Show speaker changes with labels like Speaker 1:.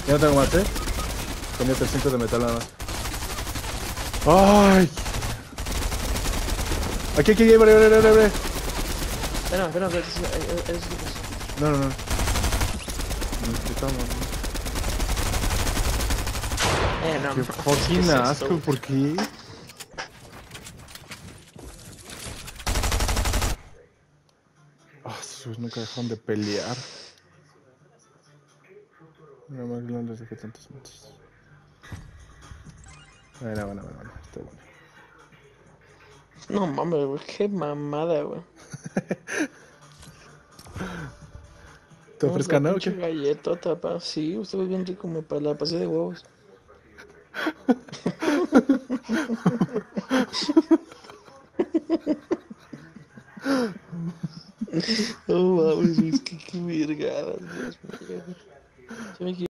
Speaker 1: Ya no tengo más, ¿eh? Tenía 300 de metal nada más. ¡Ay! Aquí, abre.
Speaker 2: Espera, que es...
Speaker 1: No. Necesitamos.
Speaker 2: No,
Speaker 1: Qué fucking
Speaker 2: ¿qué es
Speaker 1: asco,
Speaker 2: esto?
Speaker 1: ¿por qué? Sus nunca dejaron de pelear. Nada más no les dejé tantos matos. Bueno. Está bueno.
Speaker 2: No mames, güey, qué mamada, güey.
Speaker 1: ¿Te
Speaker 2: Vamos la
Speaker 1: ofrezcan, no? ¿O
Speaker 2: pinche
Speaker 1: qué?
Speaker 2: galletota, pa. Sí, usted es bien rico, la pasé de huevos. No mames, es que qué virgadas, Dios mío. Se me